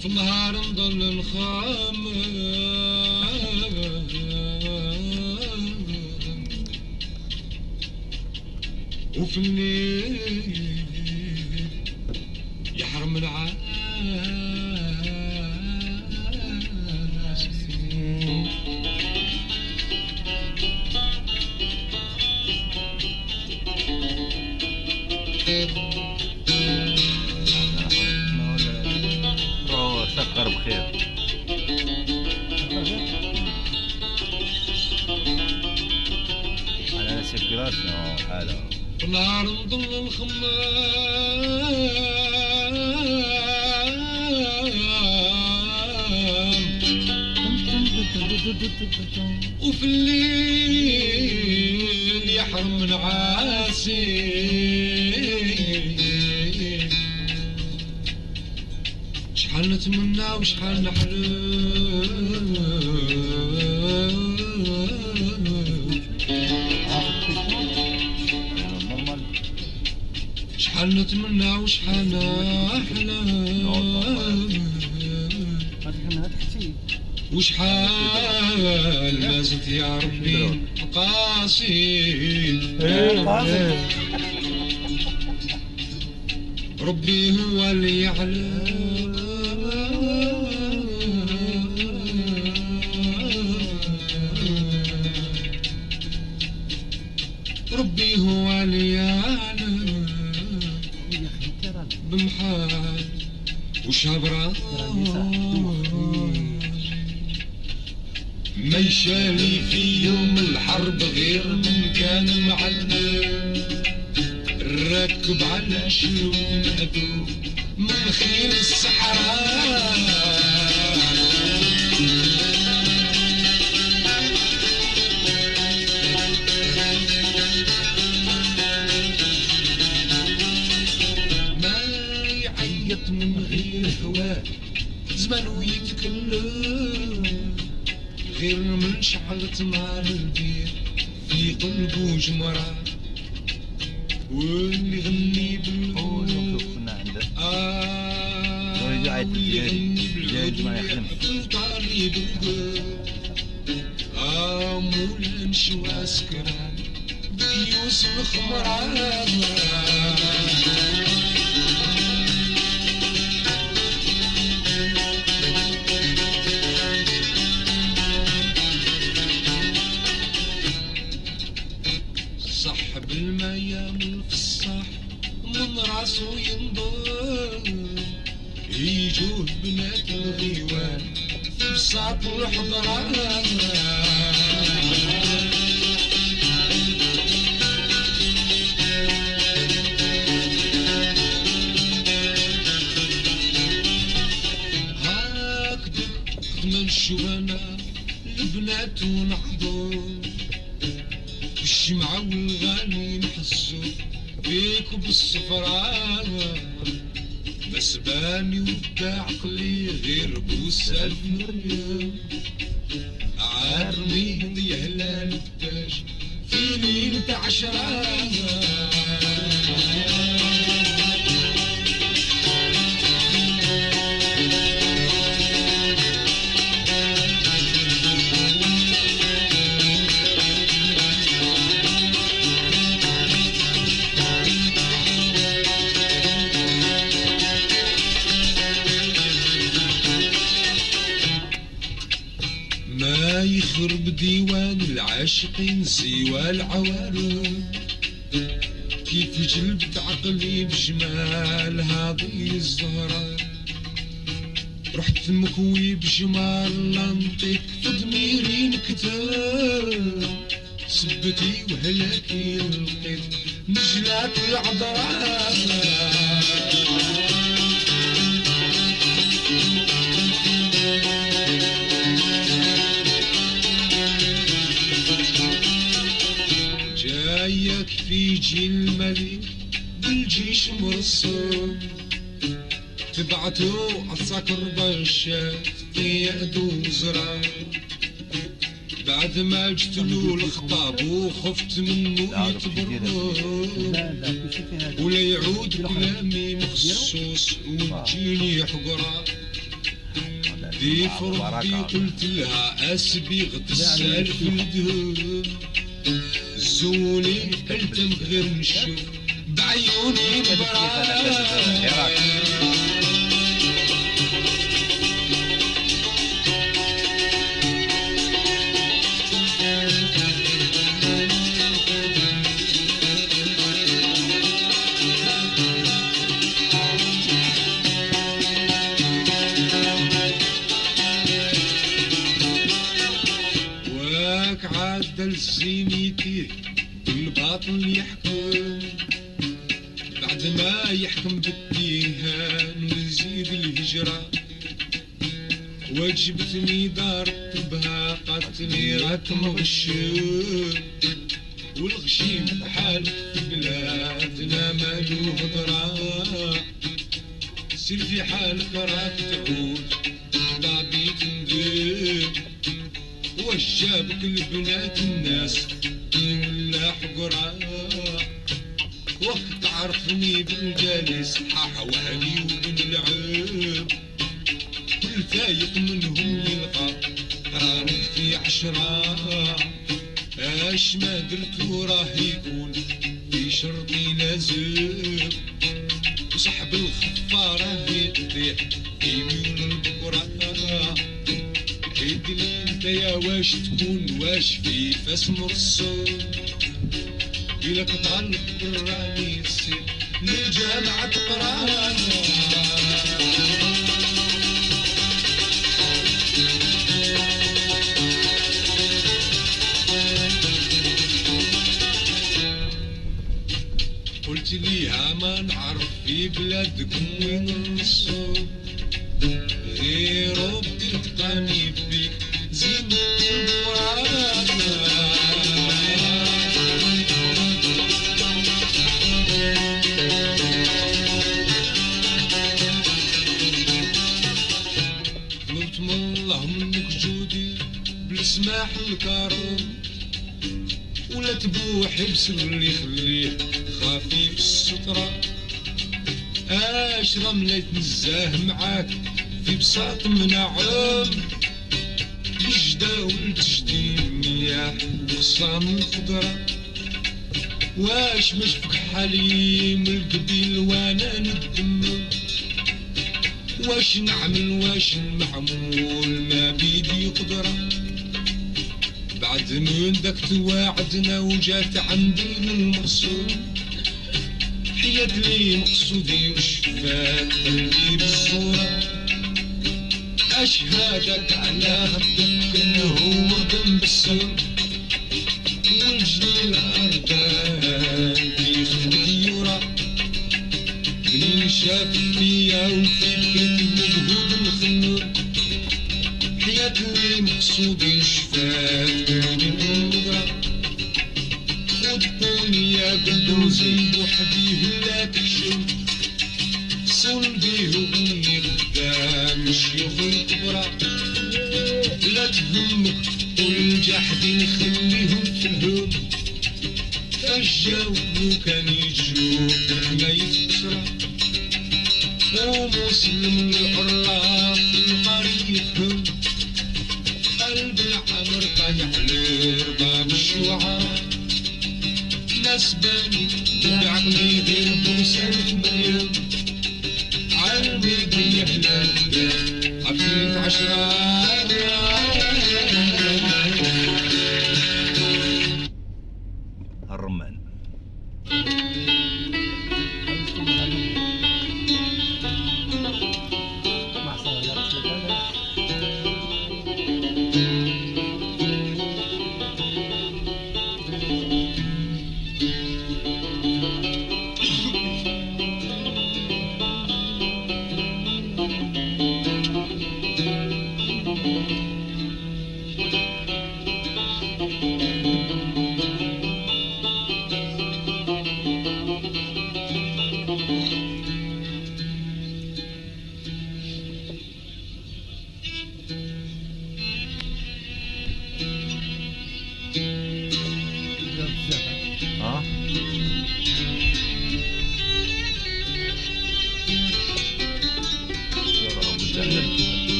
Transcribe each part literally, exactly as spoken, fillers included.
في النهار نضل نخمم وفي الليل يحرم العاش سكر بخير على سيركيلاسيون حالة نهار نضل نخمم وفي الليل يحرم العاسي شحال نتمنى وشحال نحلم شحال نتمنى وشحال نحلم وشحال ما زلت يا ربي قاسي ربي هو اللي يعلم ربي هو اللي يعلم بمحال وشبرا ما يشالي في يوم الحرب غير من كان معلم راكب على شلوم مأذوب من خيل الصحراء ما يعيط من غير هواه زمانو يتكلم غير من شعلة نار البير في قلبه جمرة واللي يغني بالقول آه واللي يغني بالعود ويحفظني بالقول آه مولا نشوى سكران بكيوس الخمران صاحب الميام الفصاح من راسو ينضر يجوه بنات الغيوان في بساط الحضران هاكدك من شوانا البنات ونحضر الشمعة والغالي نحسو بيك وبالصفران بس باني ودا عقلي غير بوسالف مريم عارمي هدي هلال التاج في ليلة عشران ما يخرب ديوان العاشقين سوى العوالم كيف جلبت عقلي بجمال هذه الزهرة رحت مكوي بجمال لنطيك في ضميري نكتب سبتي وهلاكي لقيت نجلات العذراء جايك في جي الملك بالجيش مرصود تبعتو عساكر بشات قياد وزرار بعد ما اجتلو الخطاب وخفت منو يتبرد ولا يعود كلامي مخصوص وتجيني حقرة دي فربي قلت لها اسبي غتسال في الدهب زوني التم غير نشوف بعيوني براك عدل زينيتي الباطل يحكم بعد ما يحكم بالديهان ويزيد الهجرة وجبتني دار بها قاتلني راك مغشوم والغشيم بحال في بلادنا مالو هضرة سير في حالك راك تعود طابي تندب واش جابك لبنات الناس ولا حقرا وقت تعرفني بالجالس حاح وهلي وبنلعب كل فايق منهم يلقى راني في عشرة اش ما درت وراه يكون في شرطي لازم وصاحب الخفارة يطيح في ميول البكرة عيدلي انت يا واش تكون واش في فاس مرصود إلا كتعلق بالراني السير للجامعة تقرانا قلت ليها ما نعرف في بلادكم وين الرصود غير بدي تلقاني بيك زين الفراغ طلبت من الله منك جودي بالسماح الكرم ولا تبوحي بسر اللي يخليه خفيف السترة اش رملة يتنزاه معاك في بساط منعم بجدة والتجديد مياح وخصام الخضرة واش مشفك حليم القبيل وانا ندم واش نعمل واش المحمول ما بيدي قدرة بعد من داك تواعدنا وجات عندي المقصود حيات لي مقصودي وشفات قلبي بالصورة أشهادك على خدك إنه هو ذنب السلم والجليل أردان في خدك يورا منين شاف فيا وفي بيت مجهود الخنور حياة اللي مقصودي شفات قلبي بالنظرة خد قولي يا قدوزي وحدي لا تحشم صول بيه وغني قدام شيوخ الكبرى لا تهمك والجاحدين خليهم في الهم فجاو كان يجوك حماية بشرى ومسلم العراق القري يفهم قلب العمر طايح لرباب الشوعة ناس باني بعقلي غير بوسالة مريم عالمي ضيع لندن عبيد عشرة الرمان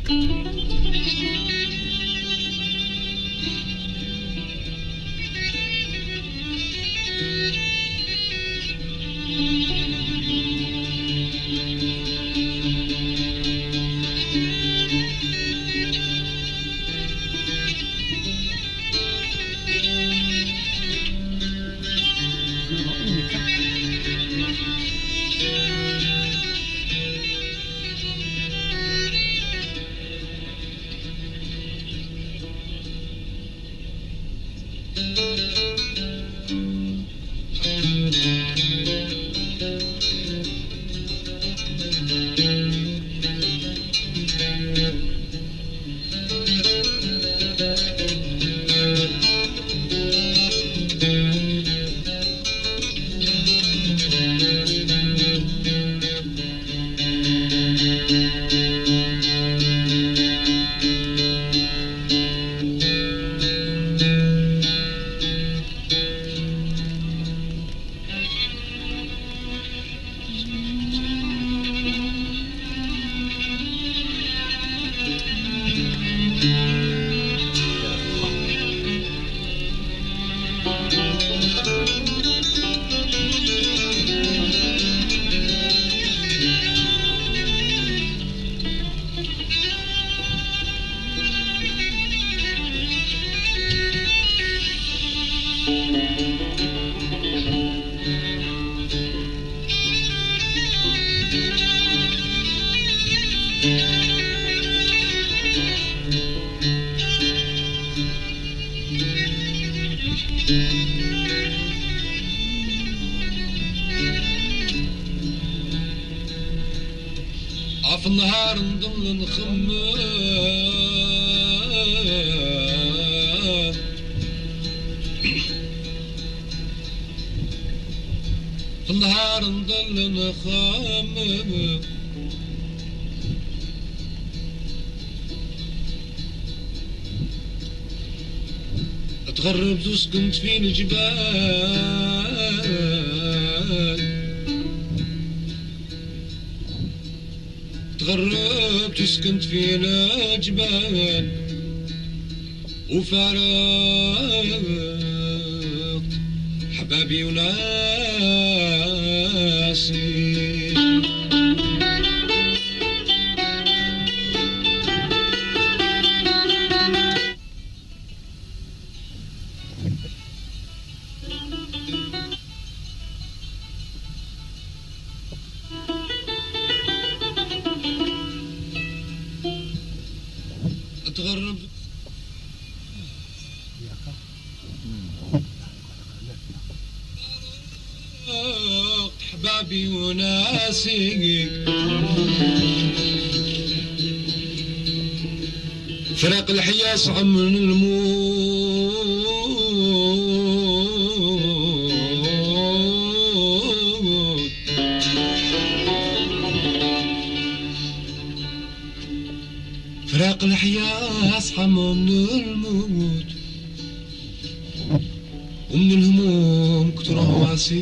عف النهار نضل نخمم في النهار نضل نخمم تغربت وسكنت في الجبال تغربت وسكنت في الجبال وفارقت حبابي وناسي تغرب حبابي وناسي فراق الحياة صعب من الموت فراق الحياة أصحى من الموت ومن الهموم كتر واسي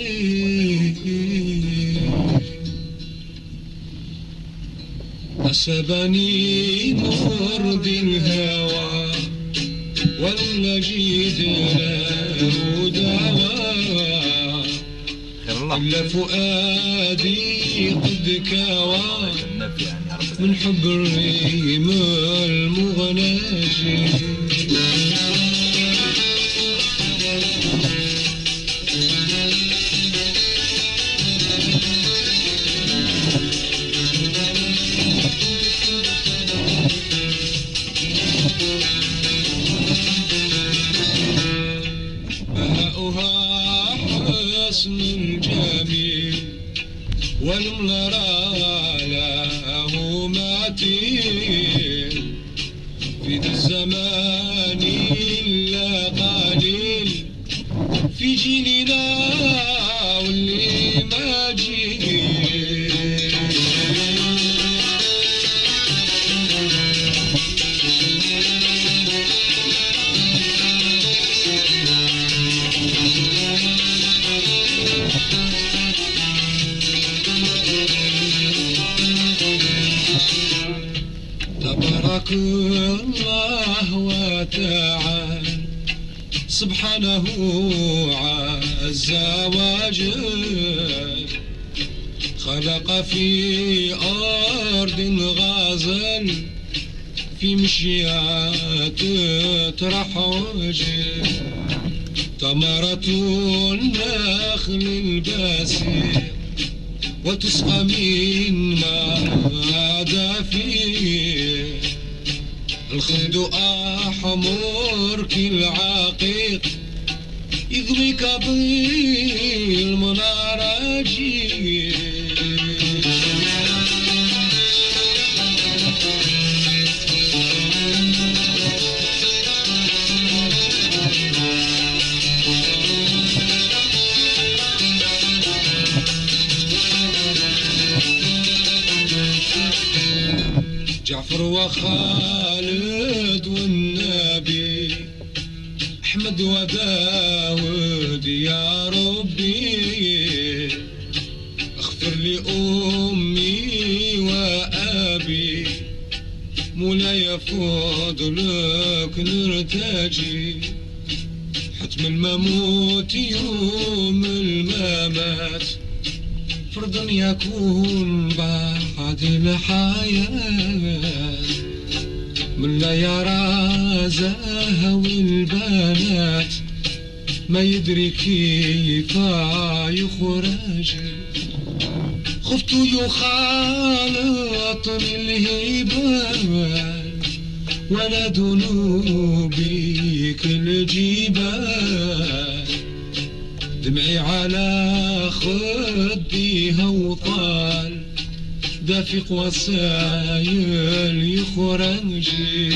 أسبني مفرد الهوى والمجيد له دعوى إلا فؤادي قد كوى من حب الريم المغناجي بهاؤها حسن الجميل والمنرى له متين في ذا الزمان إلا قليل في جيلنا واللي ما جيل تبارك الله وتعالى سبحانه عز وجل خلق في أرض غزل في مشيات تطرح وجه ثمرة النخل الباسل وتسقى من ماء دافئ الخد أحمر كالعقيق يضويك بالمناراجي جعفر وخالد والنبي أحمد وداود يا ربي اغفر لأمي وأبي مولاي فضلك نرتجي حتم المموت يوم الممات فرضا يكون بعد الحياة من لا يرى زهوي البنات ما يدري كيف يخرج خفت يخالطني الهبال ولا ذنوبي كالجبال دمعي على خدي هوطال دافق وسايل يخرجي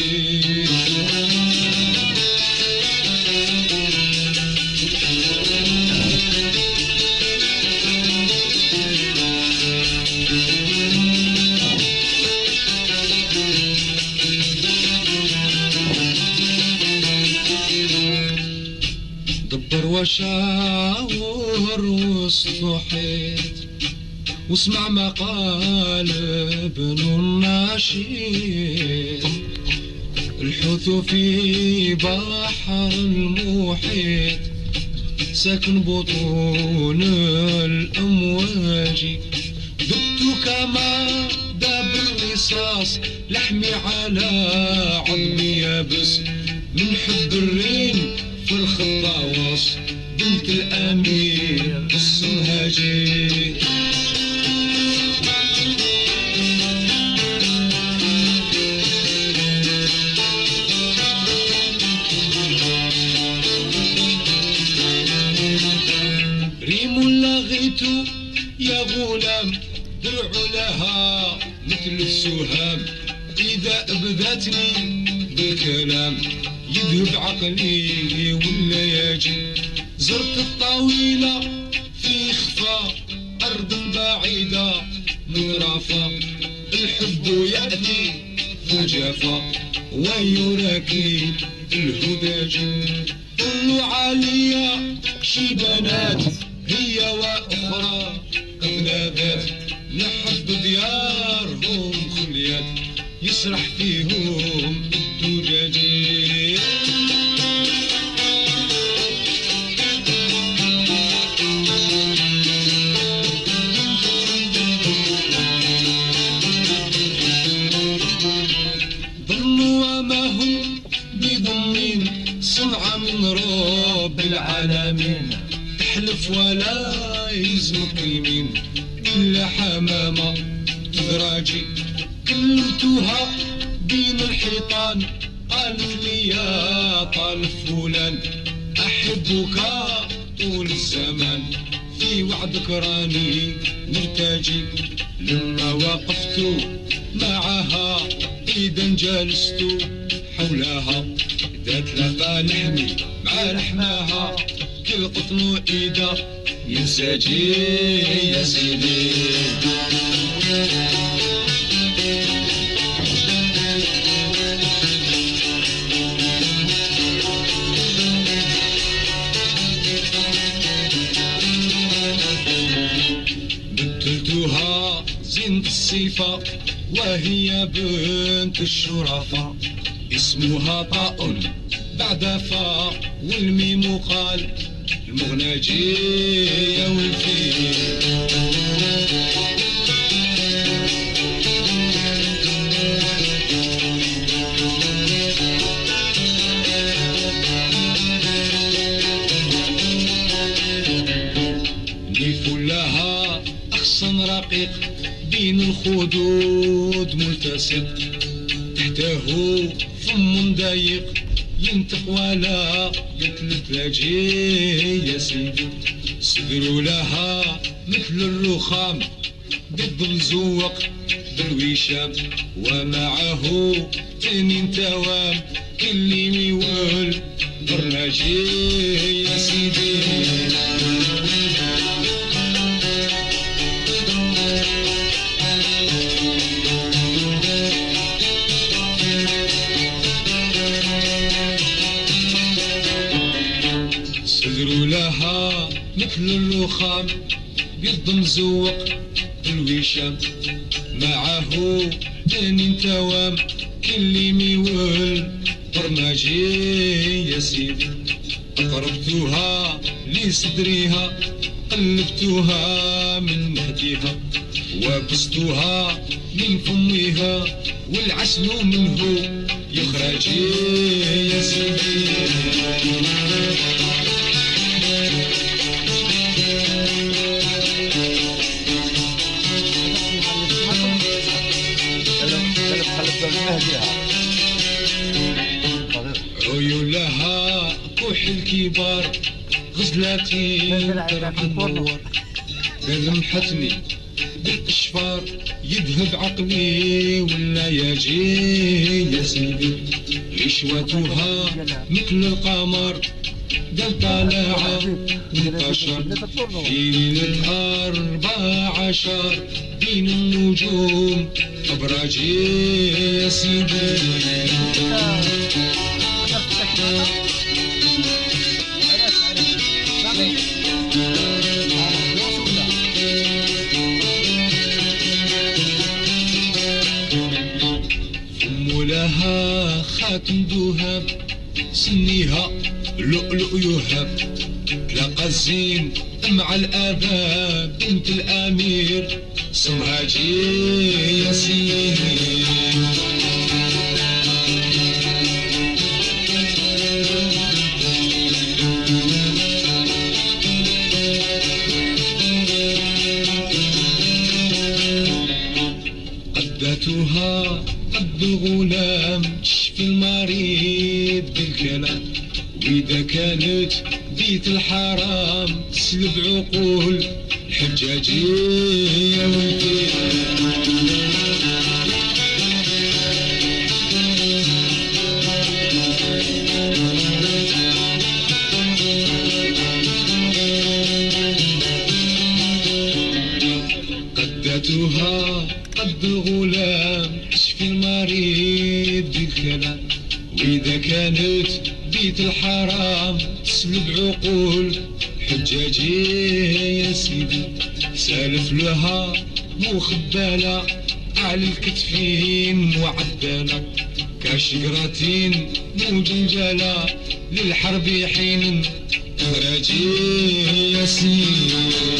دبر وشاور واصطحيت واسمع مقال ابن الناشد الحوت في بحر المحيط ساكن بطون الأمواج دبت كما داب الرصاص لحمي على عظمي يابس من حب الريم في الخطاوس بنت الأمير السنهاجي ريم لغيت يا غلام درع لها مثل السهام إذا أبدتني بالكلام يذهب عقلي ولا يجي زرت الطويلة في خفا أرض بعيدة مغرفة الحب يأتي فجافة ويراكي الهداج قلوا عليا شي بنات هي وأخرى قد نادت نحب ديارهم خليات يسرح فيهم الدجاجين ظنوا وما هم بضمين صنعة من رب العالمين تحلف ولا يلزمك يمين إلا حمامة تدراجي كلمتها بين الحيطان قالت لي يا طالب فلان أحبك طول الزمان في وعدك راني نرتجي لما وقفت معها إذا جلست حولها ذات لقى لحمي مع لحمها كل قطن إيدا ينسجي يا سيدي بدلتها زينة الصيفة وهي بنت الشرفاء اسمها طاء بعد فاء والميم قال المغناجية والفيل. لها أغصن رقيق بين الخدود ملتصق تحته فم ضيق ينطق ولا يطلب لاجي يا سيدي. صدر لها مثل الرخام ضد مزوق بالوشام ومعه تنين توام كل ميول برناجي يا سيدي. صدر لها مثل الرخام بيض مزوق بالوشام معه تنين توام كل ميول برناجي يا سيدي. قربتها لصدرها قلبتها من مهديها وبستها من فمها والعسل منه يخرج يا سيدي. عيونها كحل كبار غزلاتي ترعى النور لمحتني بالاشفار يذهب عقلي ولا يجي يا سيدي. عشوتها مثل القمر قال طالعة انتشر في ليلة أربع عشر بين النجوم أبراجي يا سيدي. فم لها خاتم ذهب سنيها لؤلؤ يهب تلاقى الزين مع الآباء بنت الأمير سمها جي يا سيدي. قدتها قد الغلام تشفي المريض بالكلام وإذا كانت بيت الحرام تسلب عقول الحجاجية والفيل. قدتها قد الغلام تشفي المريض بالكلام وإذا كانت بيت الحرام تسلب عقول حجاجي يا سيدي. سالف لها مخبالة على الكتفين وعدالة كشجرتين مجلجلة للحرب حين تراجي يا سيدي.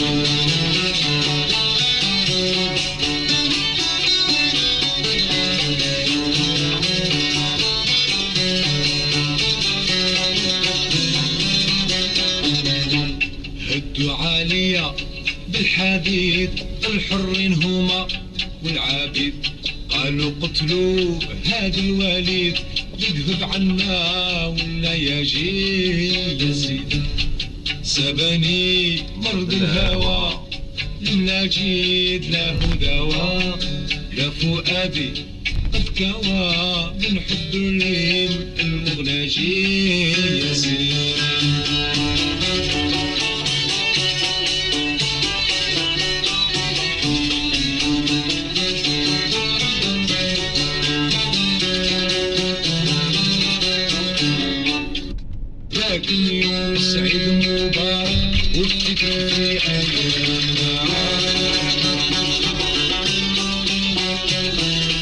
هدوا عالية بالحديد الحرين هما والعبيد قالوا قتلوا هذا الوليد يذهب عنا ولا يجي يا سيدي. سبني مرض الهوى لا جيد له دواء لا فؤادي قد كوى من حب الليم المغناجي يا سيدي. لكن يوم سعيد مبارك وابتدى في أيامنا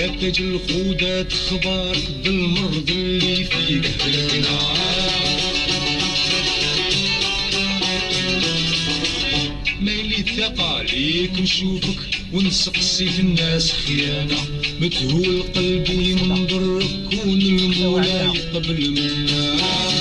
لا تجي الخودات خبارك بالمرض اللي فيك هلكنا. ميلي الثقة ليك نشوفك ونسقسي في الناس خيانة، متهول قلبي من ضرك كون المولاي قبل منا.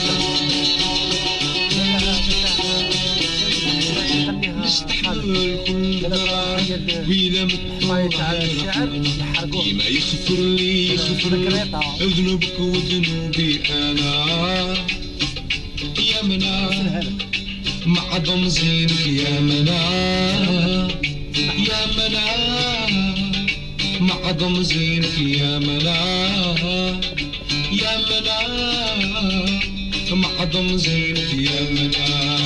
نستحمل كل ضرر وإذا مت ديما يغفر لي يغفر ذنوبك وذنوبي أنا. يا منا معظم زينك يا منا، يا منا معظم زينك يا منا، يا منا معظم زينك يا منا.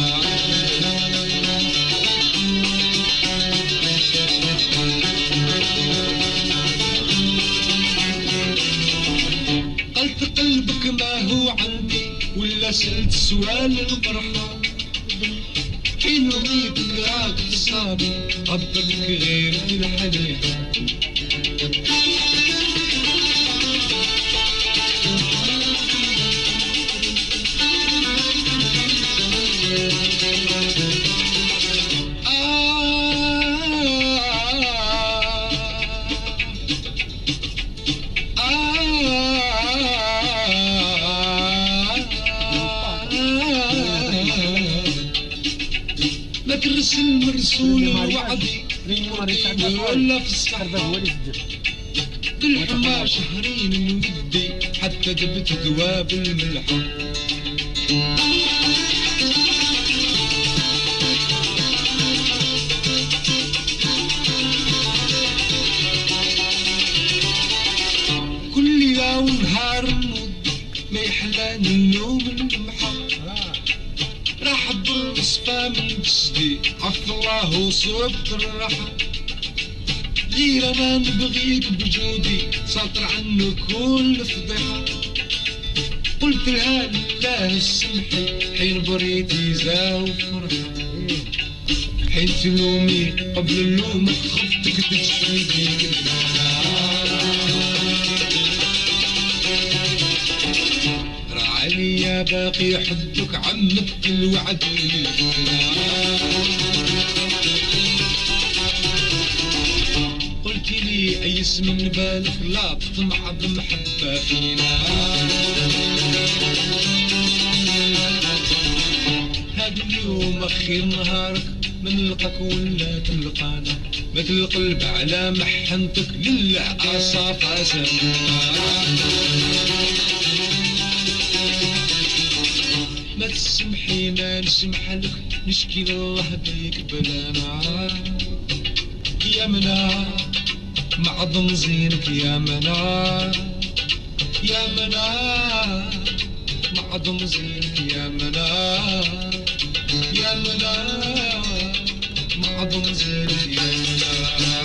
قلت قلبك ما هو عندي ولا سألت سؤال الفرحة، حين رضيتك راك صابي ربك غير في الحنيحة. ما ترسل مرسول وعدي ولا في الصحراء بالحما شهرين من ودي حتى جبت ذواب الملحة. كل ليلة ونهار نوض ما يحلاني النوم المحا، راح تضل صفا من جسدي عف الله وصبت الراحة. غير انا نبغيك بجودي ساطر عنه كل فضيحة. قلت لها لله سمحي حين بريتي زاو فرحة، حين تلومي قبل اللوم خفتك تجفيدي. راعي يا باقي حبك عمك الوعد قلت لي ايس من بالك لا تطمع بمحبة فينا. هذا اليوم اخير نهارك ما نلقاك ولا تلقانا، مثل القلب على محنتك لله عصافة سمنا. ما تسمحي ما نسمح لك نشكي لله بيك بلانا. يا منا معظم زينك يا منا، يا منا معظم زينك يا منا، يا منا معظم زينك يا منا.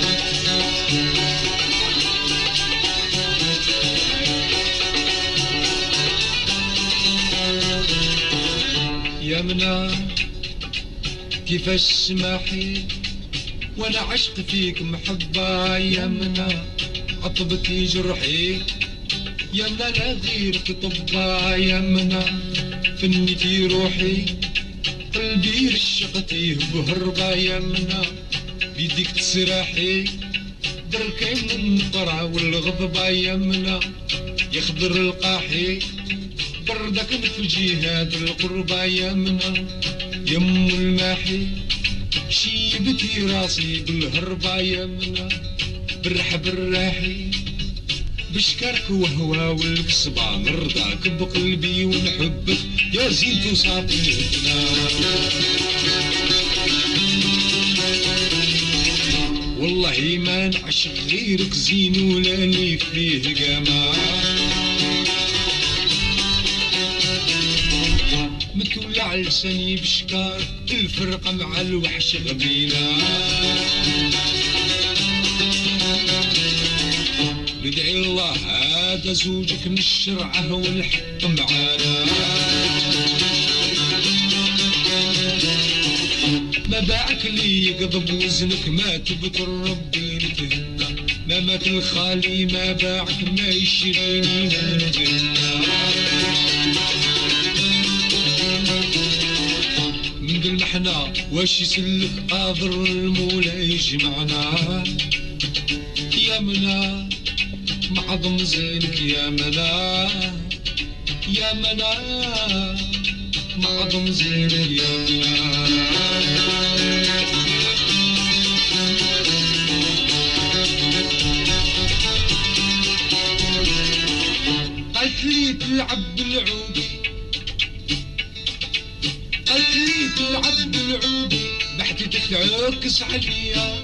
يا منا كيفاش سماحي وانا عشق فيك محبة. يا منا عطبتي جرحي يا منا لا غيرك طبا. يا منا فنيتي روحي قلبي رشقتيه بهربة. يا منا بيديك تسراحي دركي من النقرع والغضبة. يا منا يخضر القاحي بردك في جهاد القربة. يا منا يم الماحي شيبتي راسي بالهربة. يا منا برح بالراحي بشكرك وهوى والقصبة نرضاك بقلبي ونحبك يا زيد وصافيتنا. والله ما نعشق غيرك زين ولا لي فيه جمال. متولع لساني بشكار الفرقة مع الوحش غبينا. ندعي الله هذا زوجك من الشرعة والحق معانا. ما باعك لي يقضب وزنك ما تبت ربي نتهنى. ما مات الخالي ما باعك ما يشريني من المحنة واش يسلك قادر المولى يجمعنا يا منا معظم زينك يا منا يا منا معظم زينك يا منا قالت لي تلعب بالعود قالت لي تلعب بالعود بحدتك تعكس عليا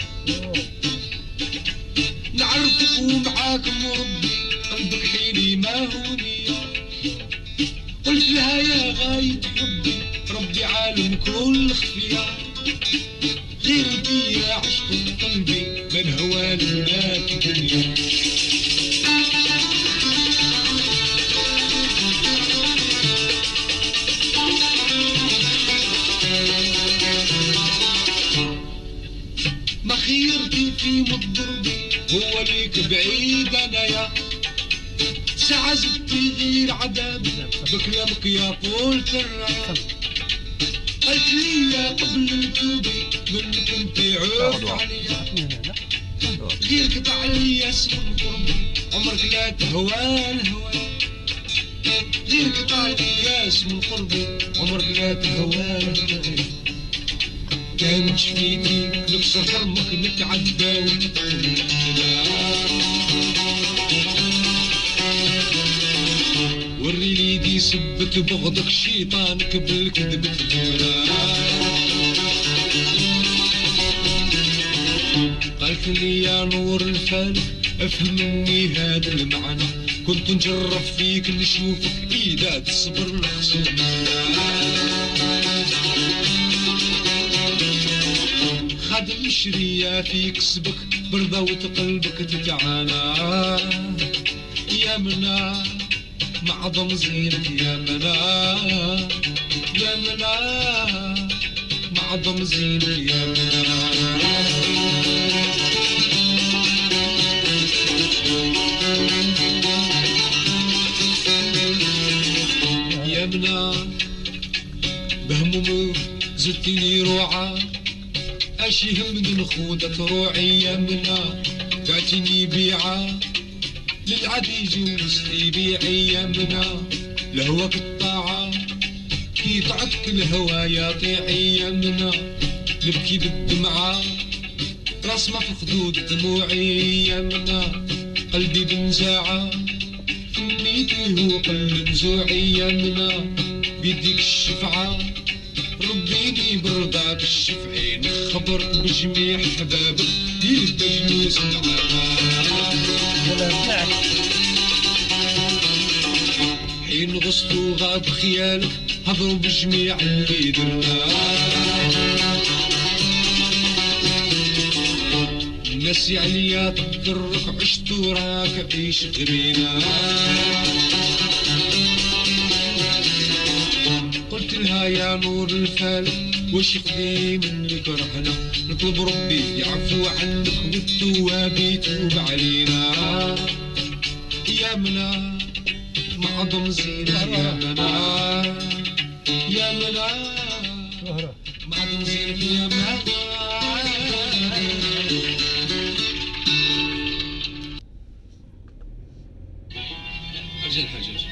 نعرفك ومعاك مربي قلبك حيلي ما هو نية قلت لها يا غاية حبي ربي عالم كل خفية غير بيا عشق قلبي من هوى لولاك دنيا ما خيرتي في مضربي هو ليك بعيد انايا ساعة زدتي غير عذاب بكلامك يا طول الراية قلت لي يا قبل التوبي منك انت عوف عليا غير قطع لي اسم قربي عمرك لا تهوى الهوى غير قطع لي اسم قربي عمرك لا تهوى الهوى كان شفيتي نكسر حرمك نتعدى ونتعدى وريني دي سبت بغضك شيطانك بالكذب تدورا قالت لي يا نور الفالك افهم مني هذا المعنى كنت نجرب فيك نشوفك اذا تصبر الخصوم خادم شرية في كسبك برضاوة قلبك تتعانى يا منا معظم زينك يا منا يا منا معظم زينك يا منا يا منا بهمومك زدتني روعة اش يهمني خودة روعي يا منا بعتني بيعة للعديج ومستي بيعي يا منا لهواك الطاعة كي طعتك الهوايا طيعي يا منا نبكي بالدمعة راس ما في خدود دموعي يا منا قلبي بنزاعة فنيتي هو قلب نزوعي يا منا بيديك الشفعة ربيني برضاك الشفعين خبرك بجميع حبابك يبدا جلوس معانا حين غصت وغاب خيالك هضروا بجميع اللي درنا الناس عليا تضرك عشت وراك عيش غرينا قلت لها يا نور الفالك وش يقضي منك رحنا نطلب ربي يعفو عنك والتواب يتوب علينا يا منا معظم زينة يا منا يا منا معظم زينة يا منا أجل حاجة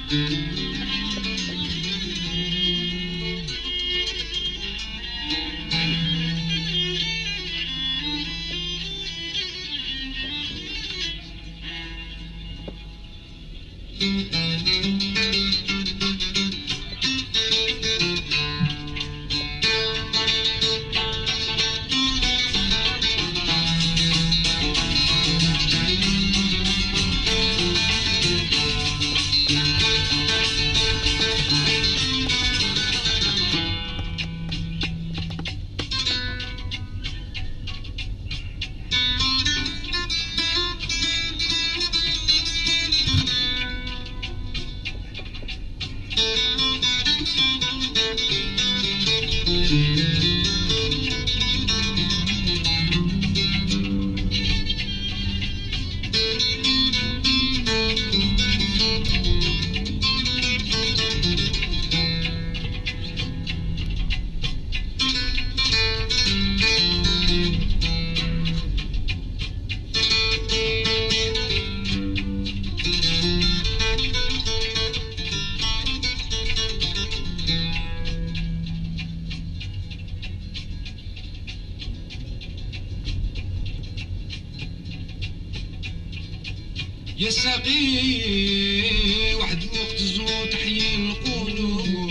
يا ساقي واحد الوقت زو تحيي القلوب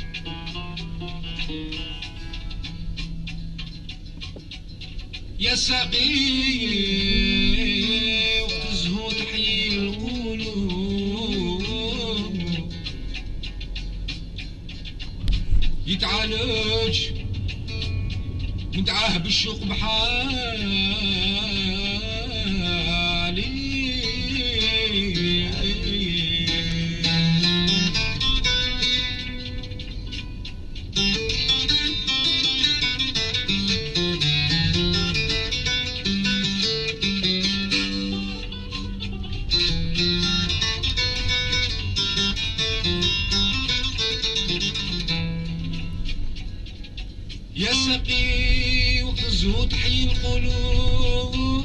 يا ساقي وقت زو تحيي القلوب يتعالج مدعاه بالشوق بحالي يا سقي وقت الزهو تحيي القلوب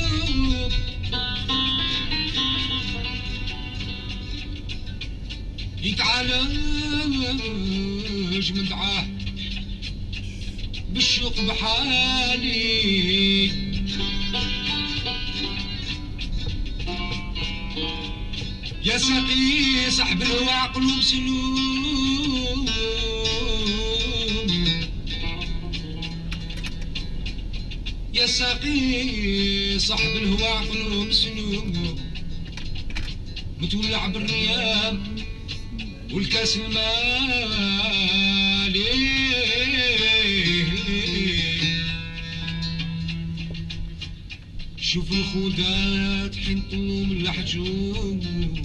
يتعالج من دعاه بالشوق بحالي يا سقي صاحب الهوى عقل وسلوم يا ساقي صاحب الهوى عقل ومسلوم متولع بالريام والكاس المالي شوف الخودات حين طلوم الحجوم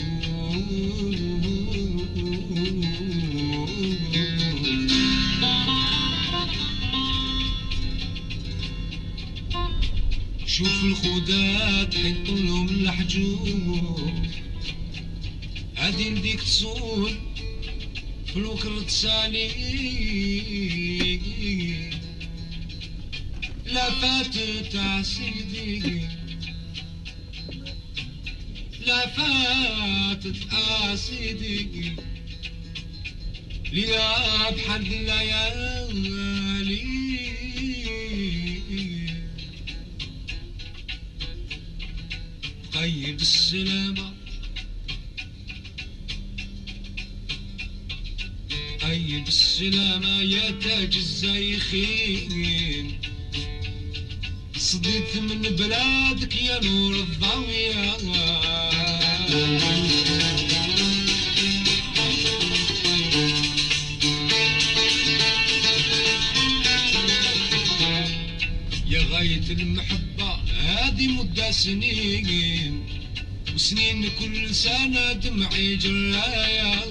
شوف الخودات حين طلوم الحجوم هادي نديك تصول في الوكر تسالي لا فاتت عسيدي لا فاتت عسيدي ليا بحد الليالي قيد السلامة قيد السلامة يا تاج الزايخين صديت من بلادك يا نور الضوية يا غاية المحبة هادي مدة سنين وسنين كل سنة دمعي جرايا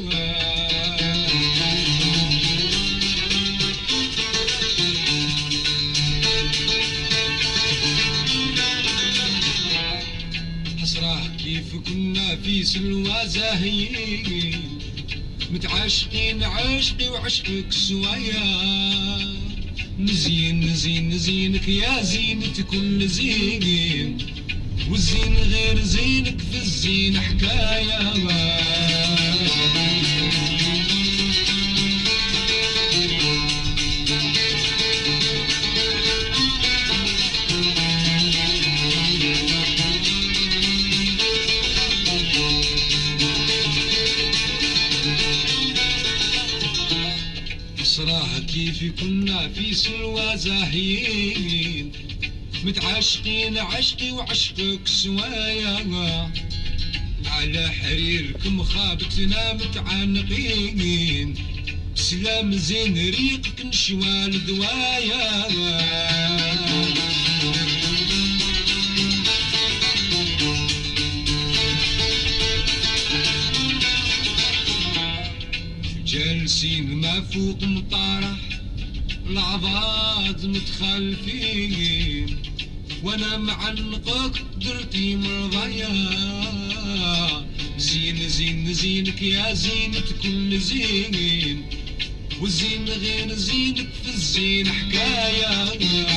حسراه كيف كنا في سلوى زاهيين متعاشقين عشقي وعشقك سوايا نزين نزين نزينك يا زينة كل زين والزين غير زينك في الزين حكاية صراحة كيف كنا في سلوى زاهيين متعاشقين عشقي وعشقك سوايا على حريركم خابتنا متعانقين سلام زين ريقك نشوال دوايا جالسين ما فوق مطارح العباد متخلفين وانا معنقك درتي مرضايا زين زين زينك يا زينة كل زين والزين غير زينك في الزين حكاية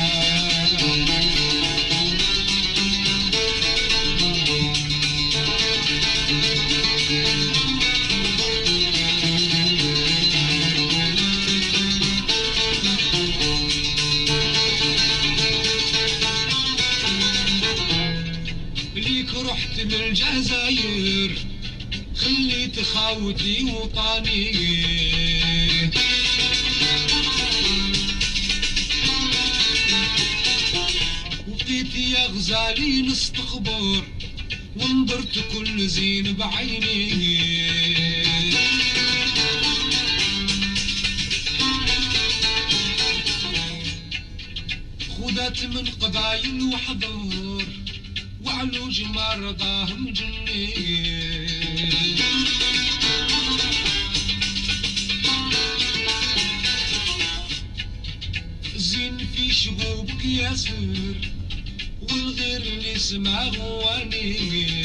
رحت للجزائر خليت خاوتي وطاني وبقيت يا غزالي نستخبر ونظرت كل زين بعيني خدات من قبايل وحضور وعلوج مرضاهم جني زين في شغوبك يا سر والغير اللي سمع غواني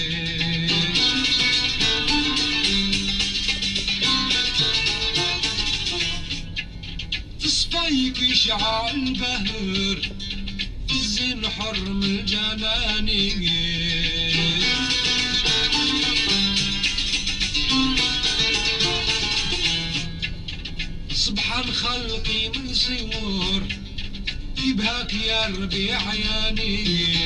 في صفايك يشعل البهر الزين حر من الجناني سبحان خلقي من صور يبهاك يا ربيع عياني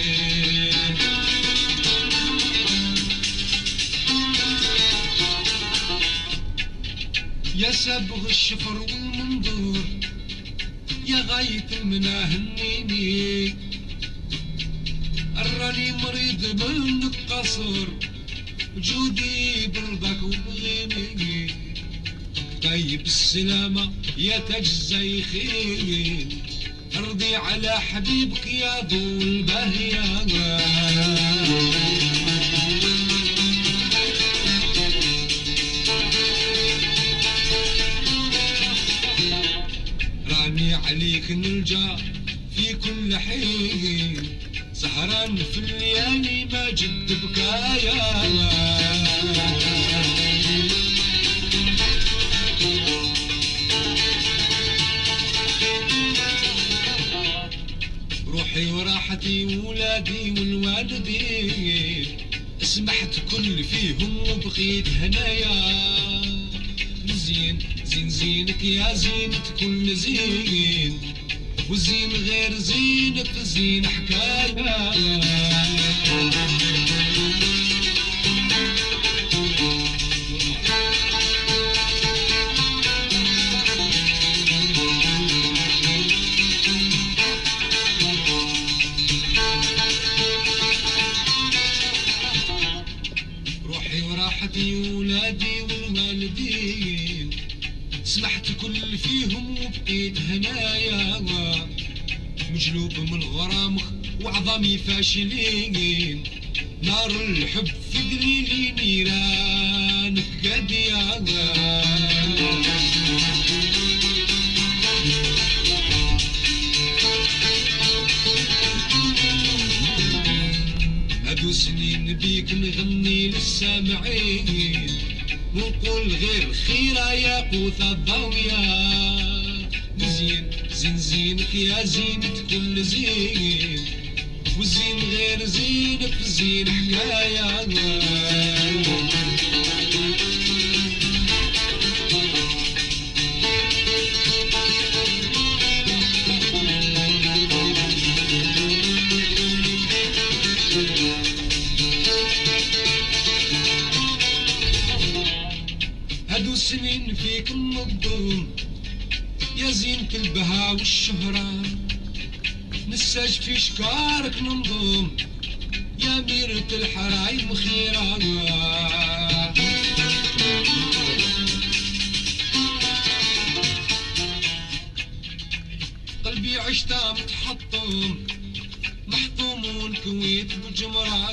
يا سبغ الشفر والمنظور يا غاية المناه النيني الراني مريض منك قصر جودي برضك وبغيني طيب السلامة يا تاج الزيخين ارضي على حبيبك يا ضو البهية راني عليك نلجأ في كل حين سهران في الليالي ما جد بكايا روحي وراحتي وولادي والوالدين سمحت كل فيهم وبقيت هنايا زين زين زينك يا زينة كل زين والزين غير زينك في الزين حكاية روحي وراحتي وولادي والوالدين سمحت كل فيهم وبقيت هنايا مجلوب من غرامك وعظامي فاشلين نار الحب في دليلي نيرانك قادية هادو سنين بيك نغني للسامعين ونقول غير خيرة يا قوث الضوية زين زين زينك يا زينة كل زين والزين غير زينك في الزين حكاية سنين فيك النظم يا زينة البها والشهرة، نساج في شكارك ننظم يا ميرة الحرايم خيرة. قلبي عشتا متحطم محطوم ونكويت بجمرة،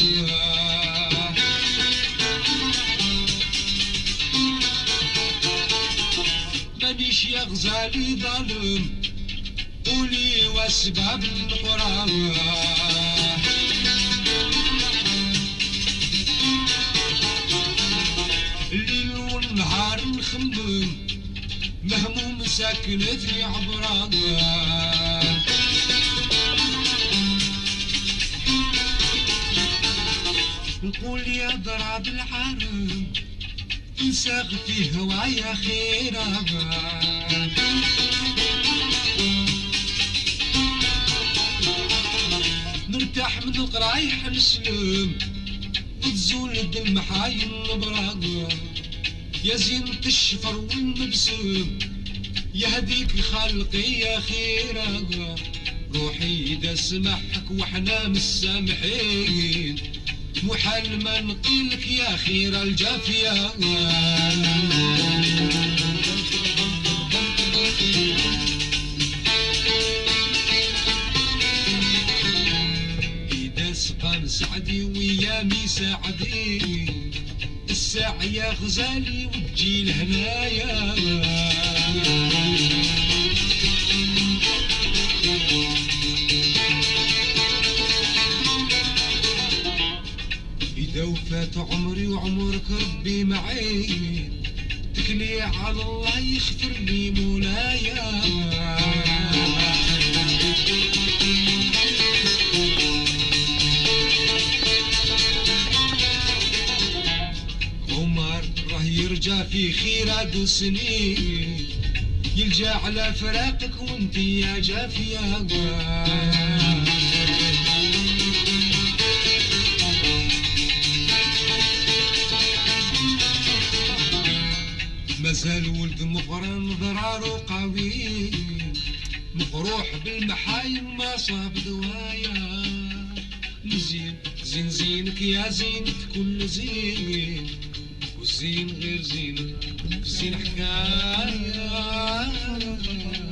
مانيش يا غزالي ظالم قولي واسباب القرى، الليل والنهار نخمم مهموم ساكنتي عبرة، نقول يا ضراب العالم انساغ في هوايا خيرة، نرتاح من القرايح نسلم وتزول الدمحاي النبرة، يا زينة الشفر والمبسم يهديك خلقي يا خيرة، روحي دا سمحك وحنا مسامحين محال ما نقيلك يا خير الجافية. إذا سقام سعدي ويامي سعدي الساعة يا غزالي وتجي لهنايا، إذا وفات عمري وعمرك ربي معي تكلي على الله يغفر لي مولايا، عمر راه يرجع في خيرات سنين يلجا على فراقك وانت يا جافية، مازال ولد مقرن ضرارو قوي مفروح بالمحايم ما صاب دوايا، زين زين زينك يا زينة كل زين والزين غير زينك زين حكاية.